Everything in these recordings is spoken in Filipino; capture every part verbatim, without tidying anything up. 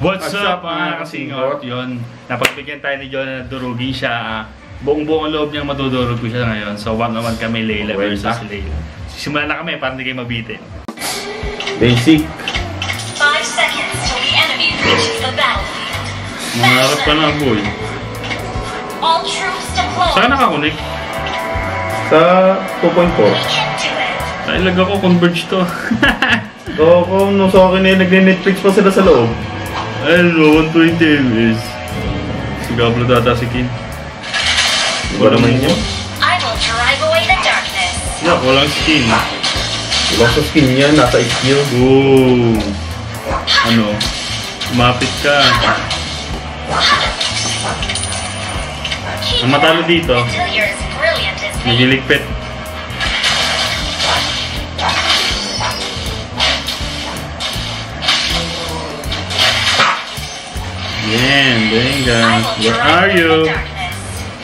What's up mga kasingot? Yun, napagbigyan tayo ni John na durugin siya. Buong-buong loob niyang madudurog ko siya ngayon. So one on one kami, Layla versus Layla. Simulan na kami para hindi kayo mabitin. Basic. five seconds till the enemy reaches the battlefield. Mangarap ka na, boy. All troops deployed. Saan nakakunik? Sa two point four. We can do it. Nailag ako, converge to. So kung no, sa akin eh, nagne-Netflix pa sila sa loob. Hello, one twenty M S. Si Gablo data si Kin. Iba naman yun. I will drive away the darkness. Yak, walang skin. Walang sa skin niya, nasa skill. Oh. Ano? Umapit ka. Ang matalo dito, Until you're as brilliant as me. nagiligpit. Yan, Benga. I Where will drive are away you? the darkness.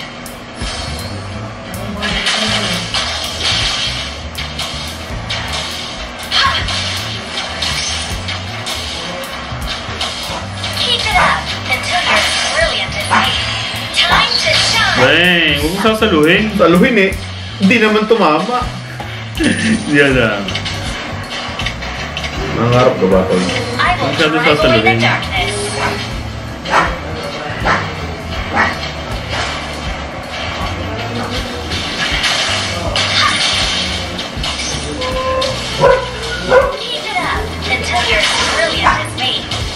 Keep it up until you're as brilliant as me. Time to shine. Bang, huwag mo sasaluhin. Saluhin eh. Hindi naman tumama. Yan na. Nangarap ka ba, Tol? I will Masyado drive away the sasaluhin. darkness. Keep it up until you're as brilliant as me.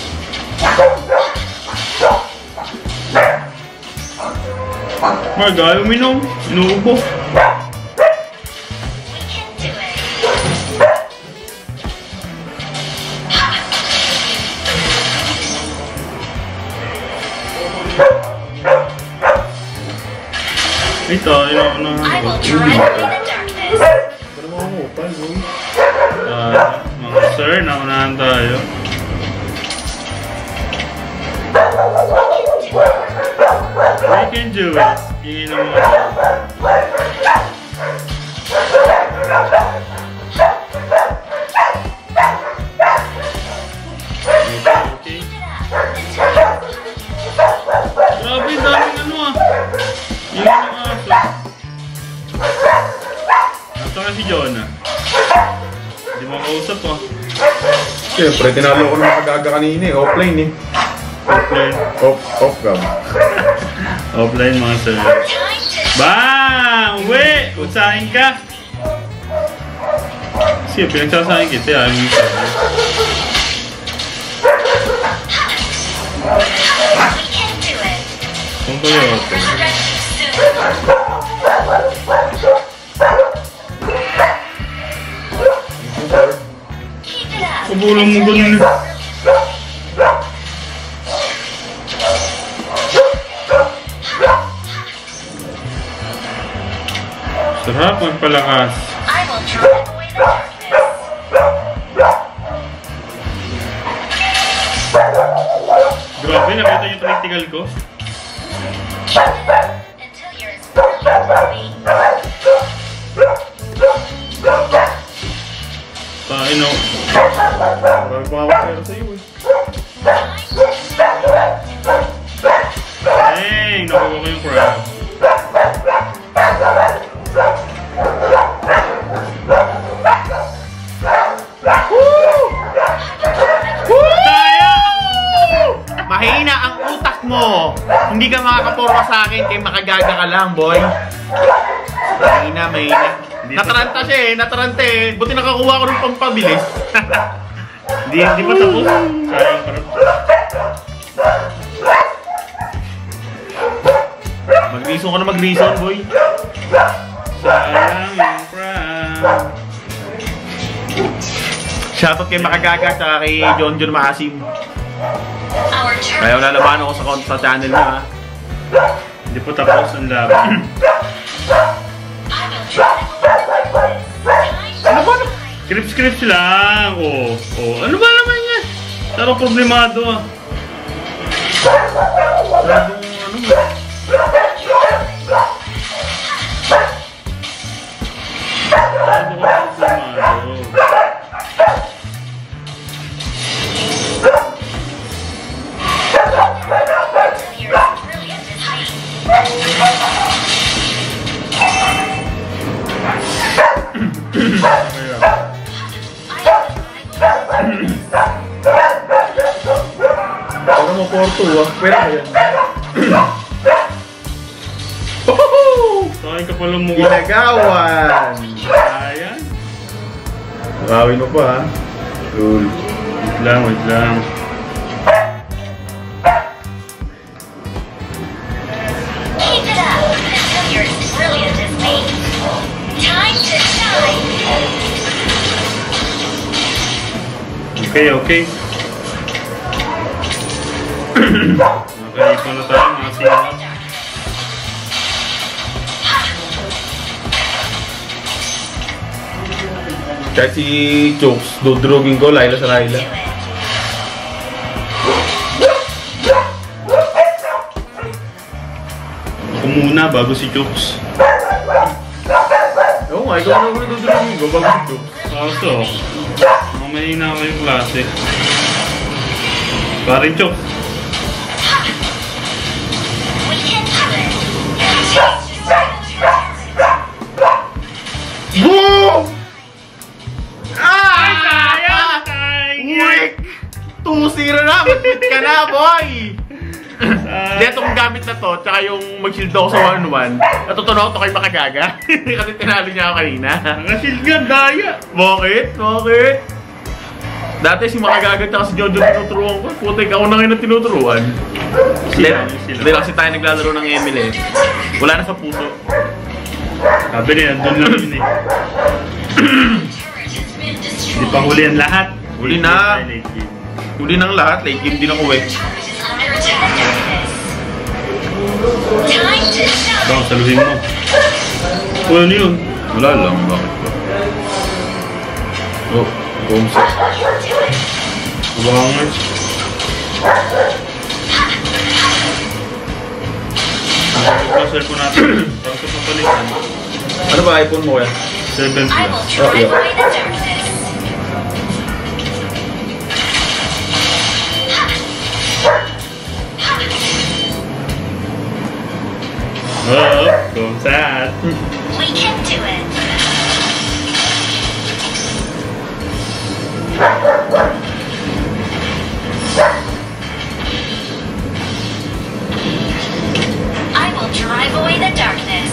Marga, uminom. Inuubo. We can do it. Ito, yung ano. I will drive away the darkness. Pero mga mukha, boy. Ah, mga sir, naunahan tayo. We can do it. Tingin mo. Okay. Grabe, daming ano ah. Yung mga aso. Nasa ka si Jonah. Hindi mo kausap ah. Siyempre, tinalo ko ng makagaga kanina eh. Offline eh. Offline. Off, off cam. Offline mga sir. Bang! Uwi! Utsahin ka! Sige, pinagsasahin kita. Ayaw mo yung sabi. We can do it. Kung kayo ito. Resurrect you soon. Keep it up. Kabulang mo until ganun. you're Sarap magpalakas. I will drive away the darkness. Grabe, nakita yung practical ko. Keep it up until you're as brilliant as me. Tain o. Marami pa nga pera sa'yo eh. Dang! Nakuha ko yung crab. Mahina ang utak mo! Hindi ka makakaporma sa akin kay makagaga ka lang, boy. Mahina, mahina. Nataranta siya eh, nataranta eh. Buti nakakuha ko ng pampabilis. Hindi, hindi pa tapos. Sayang parang. Mag-reason ka na mag-reason, boy. Sayang yung crab. Shoutout kay Makagaga at kay John John Maasim. Our turn. Kaya lalaban ako sa, sa channel niya, ha. Hindi pa tapos ang laban. I will drive away the darkness. Time to shine. Script-script lang. Oh, oh. Ano ba naman yan? Pero problemado ah. Masyadong ano ba? Masyado ka problemado. ah. Pwede ba yan? Woohoo! Saan ka pala mukha? Ginagawan! Ayan. Nakawin mo pa ha. Cool. Wait lang, wait lang. Keep it up until you're as brilliant as me. Time to shine. Okay, okay. Nakaipon na tayo mga singaw. Kahit si Chooks, dudrugin ko, Layla sa Layla. Ako muna bago si Chooks. Oo nga, ikaw na muna dudrugin ko bago si Chooks. Kaso, mamaya na ako yung klase. Parin Chooks. We can do it. Boom! Ay, Ah! sayang! Wick! two zero na! Mag-quit ka na, boy! Hindi, itong gamit na to, tsaka yung mag-shield ako sa one one, natutunan ko to kay Makagaga. Kasi tinalo niya ako kanina. Naka-shield ka, daya! Bakit? Bakit? Dati si Makagaga tsaka si Jojo tinuturuan ko. Putik, ako na ngayon ang tinuturuan. Sila, Hindi sila. kasi tayo naglalaro ng Emil eh. Wala na sa puso. Sabi niya, doon lang yun eh. Hindi pa huli ang lahat. Huli na. Late game. Huli ng lahat, late game din ako eh. Time to shine. Bang, saluhin mo. O, ano yun? Wala lang, bakit ba? Oh, boomset. Wangers. Ang cellphone natin. Tapos sa papalitan. Ano ba iPhone mo yan? seven I will plus. drive Oh, yeah. away the darkness. Oh, don't sad. We can do it. I will drive away the darkness.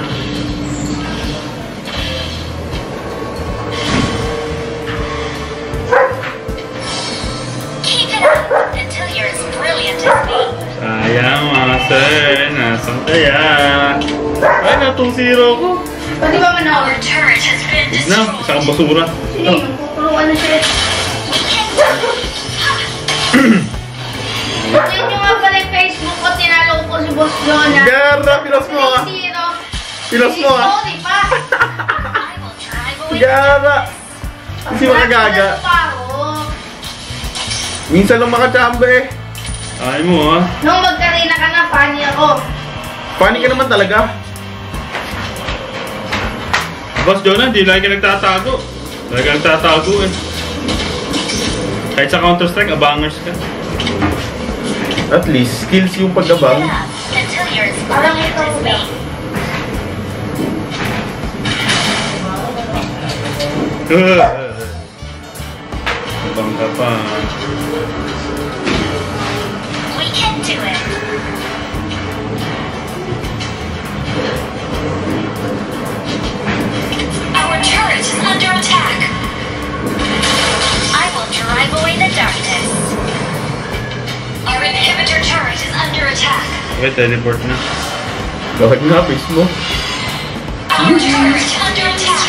Keep it up until you're as brilliant as me. Sayang mga sir. Nasaan kaya? Ay, na two zero ko. Pwede ba man ako? Our turret has been Huwag na, destroyed. isa kang basura. Sige, magpupuluan na siya. We can do it. Tingnan nyo nga pala yung Facebook ko, tinalo ko si Boss Jonah. Gara, pinos mo ah! Zero. Pinos mo ah! Sorry pa. I will drive away the Gara! Si Makagaga. Ano pa ako? Minsan lang makachamba eh. Ay mo ah. Nung magkarina ka na, funny ako. Funny ka naman talaga. Boss Jonah, di lagi ka nagtatago. Lagi ka nagtatago eh. Kahit sa Counter-Strike, abangers ka. At least, skills yung Keep it pagabang. up until you're as Parang brilliant ikaw as me. lang. Abang ka pa. We can do it. Our turret is under attack. I will drive away the darkness. Our inhibitor turret is under attack. Okay, teleport na. Bakit nga, face mo? Our turret is under attack.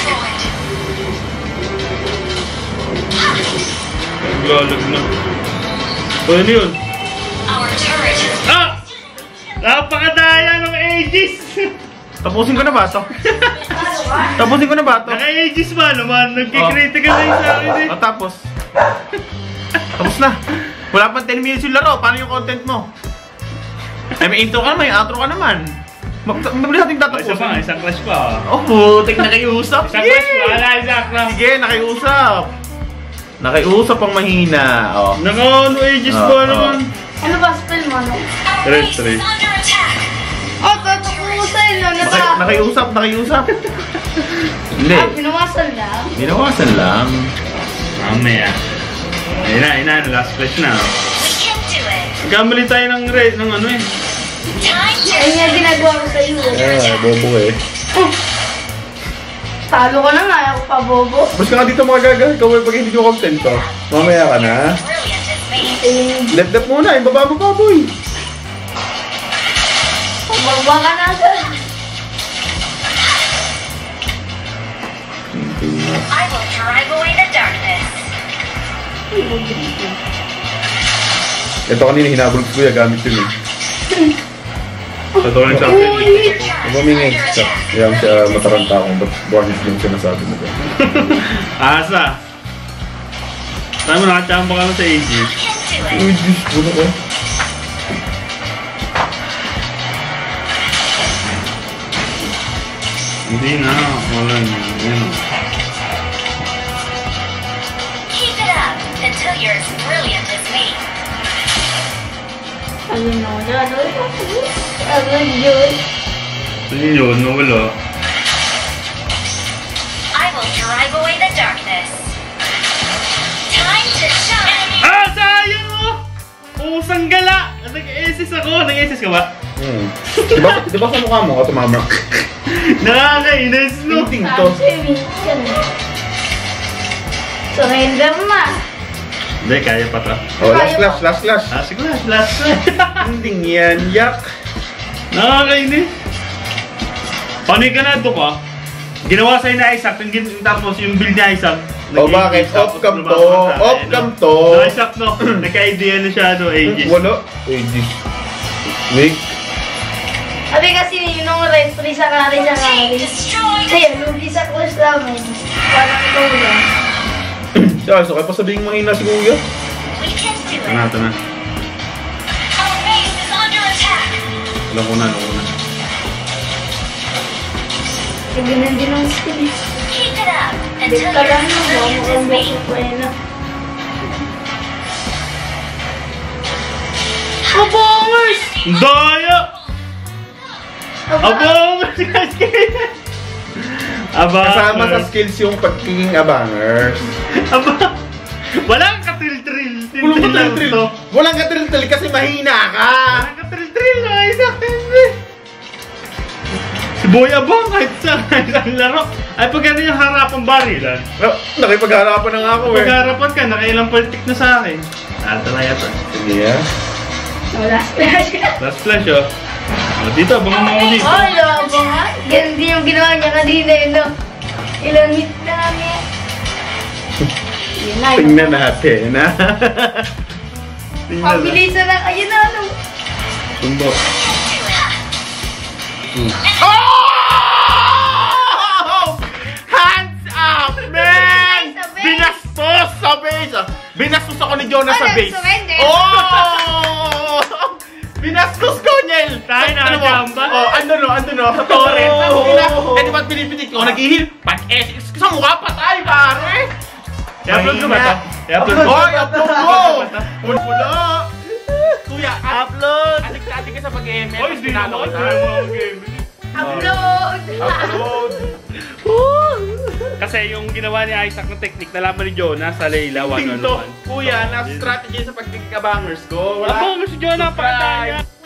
Naglalag na. O, ano yun? Our turret is Ah! Napakadaya ng Aegis! Tapusin ko na ba ito? Tapusin ko na ba ito? Naka-Aegis ba naman? Nagkikritical na yung sa akin eh. O, tapos. Tapos na. Wala pang ten minutes yung laro. Paano yung content mo? Ay, may intro ka naman, may outro ka naman. Mag- Mabilis natin Isa pa, tatapusin. isang clash pa. Oh, putik, nakiusap. Isang clash pa, wala, isang clash. Sige, nakiusap. Nakiusap ang mahina. Oh. Naka ano Aegis Ah, ba ah. naman? Ano ba spell mo, no? our Red base three. is under attack. Oh, tatapusin, no? Naki, Naka... nakiusap, nakiusap. Hindi. Ah, pinawasan lang. Ginawasan lang. Mamaya. Ayun na, ayun na, last clash na. We can do it. Kamali tayo ng red, ng ano eh. Time to Ayun nga ginagawa ko sa'yo. Ah, bobo eh. Talo ko na nga, ako pa bobo. Basta nga dito mga gaga, ikaw eh, pag hindi ko kontento. Mamaya ka na. brilliant as me. Left-left muna, yung baba mo pa, boy. Bumaba ka na agad. I will drive away the darkness. Ito kanina hinabol ko kuya, gamit yun eh. Totoo lang sa akin. Uy! Ang mamingay. Kaya siya mataranta akong ba't bonus lang siya nasabi mo dyan. Asa? Saan mo nakachamba ka na sa A G? Can do it. Uy, Diyos, buno ko. Hindi na. Wala na. Yan. Keep it up until you're as brilliant as me. Ano na wala? Ano Ano yun? Ano yun? Nawala. I will drive away the darkness. Time to shine. Ah! Sayang mo! Usang gala! Nag-S S ako. Nag-S S ka ba? Hmm. Diba, diba sa mukha mo ka tumama? Nakakainis, no? Ting to. Minsan. Surrender ma. Hindi, kaya pa to. Oh, last slash, last slash. Ah, sige na. Last na. Hindi yan, yak. Nakakainis. Panay ka na ito ka. Ginawa sa'yo na Isaac, yung gin- tapos yung build ni Isaac. O bakit? Off cam to. Off cam to. No, Isaac, no. Nagka-idea na siya, no, ages. Wala. Ages. Wait. Sabi kasi yung referee sa kari sa kari. Destroyed. Kaya lugi sa course namin. Parang ikaw lang. Siya, so kaya pa sabihin mahina si kuya. We can do it. Ito na, ito na. Our base is under attack. Alam ko na, alam ko na. Sige na din ang skill. Keep it up Hindi until ka you're lang as na. brilliant as Mukhang me. bako pa yun na. Abongers! Daya! Abongers! Abangers! Kasama sa skills yung pagiging abangers. Aba! Walang katril-tril. Walang Tintil lang katril-tril. to. Walang katril-tril kasi mahina ka. Walang katril-tril na Isaac. Si Boy Abang kahit sa isang laro. Ay pag ano yung harapang barilan. No, nakipagharapan na nga ako eh. Pag harapan ka, nakailang paltik na sa akin. Ah, ito na ito. Sige ah. Wala splash. Last flash oh. Oh, dito, abangan mo ako dito. Ay, labo nga. Ganun din yung ginawa niya kanina eh, no? Ilang hit na kami. Yun na, yun. Tingnan natin ha. Tingnan na. Pabilisan na. Ayun na, ano? Tumbok. Oh! Hands up, man! Sa base. Binastos sa base! ah. Binastos ako ni Jonah sa Ano, base. surrender? Oh! Binastos ko, Niel! Tayo na, Ano mo? jamba. Oh, ando no, ando no, sa torrent. Oh. Eh, di ba't pinipitik ko? Nag-heal? Pag S X sa mukha, patay, pare! I-upload ko ba ito? I-upload ko. Hoy, upload mo! Wala! Kuya, upload! Adik-adik ka sa pag-M L. Oy, hindi na ako. Tayo mo ako game. Upload! Upload! Kasi yung ginawa ni Isaac na technique, nalaman ni Jonah sa Layla one on Tingto, one. kuya, na strategy sa pagkikabangers ko. Wala. Abang, si Jonah, pakataya.